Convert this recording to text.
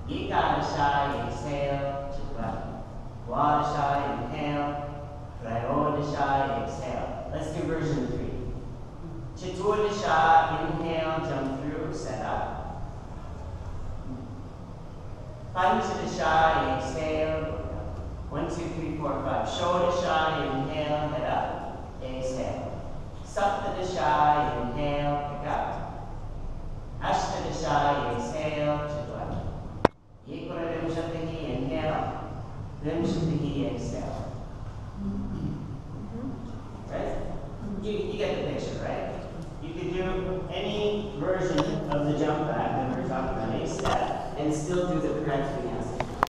Yikarasha, exhale, Chitwala. Wadasha, inhale. Prayogasha, exhale. Let's do version 3. Chaturasha, inhale, jump through, set up. Panchadasha, exhale. 1, 2, 3, 4, 5. Shodasha, inhale, head up, exhale. Saptadasha, inhale, pick up. Ashtadasha, exhale, Chitwala. Yekuna Vimshatihi, inhale. Vimshatihi, exhale. Right? You get the picture, right? You could do any version of the jump back that we're talking about, any step, and still do the correct thing